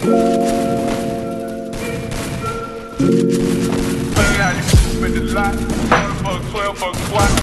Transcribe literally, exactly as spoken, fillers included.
Put it out, you spend a lot. twelve bucks, twelve bucks,